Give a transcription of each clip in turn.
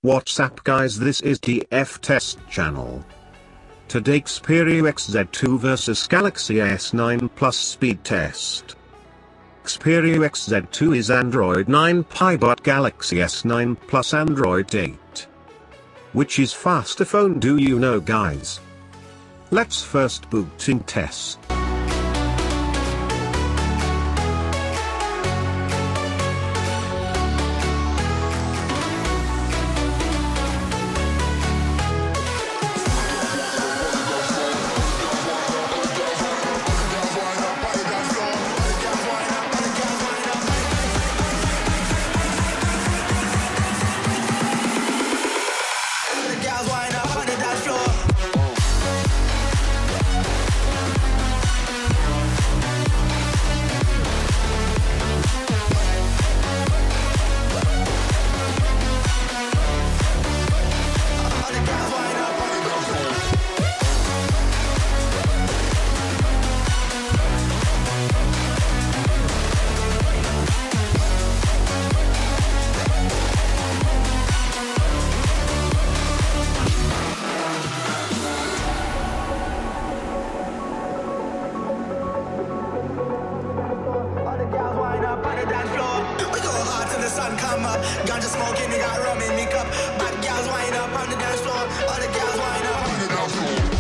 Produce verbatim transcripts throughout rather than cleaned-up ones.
What's up guys, this is T F Test Channel. Today Xperia X Z two versus Galaxy S nine Plus speed test. Xperia X Z two is Android nine Pie but Galaxy S nine Plus Android eight. Which is faster phone, do you know guys? Let's first booting test. Sun come up, ganja smoking, they got rum in me cup. Bad gals wind up on the dance floor. All the gals wind up on the dance floor.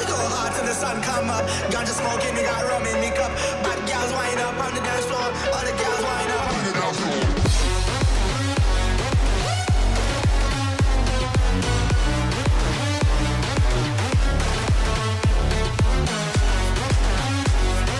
Sun come up, ganja smoking, we got rum in me cup. Bad gals wind up on the dance floor. All the